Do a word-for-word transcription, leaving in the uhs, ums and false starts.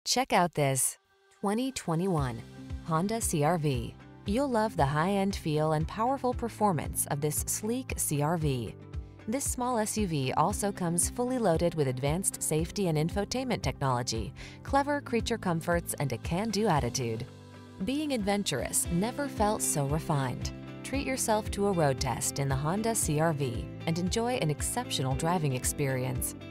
Check out this twenty twenty-one Honda C R V. You'll love the high-end feel and powerful performance of this sleek C R V. This small S U V also comes fully loaded with advanced safety and infotainment technology, clever creature comforts, and a can-do attitude. Being adventurous never felt so refined. Treat yourself to a road test in the Honda C R V and enjoy an exceptional driving experience.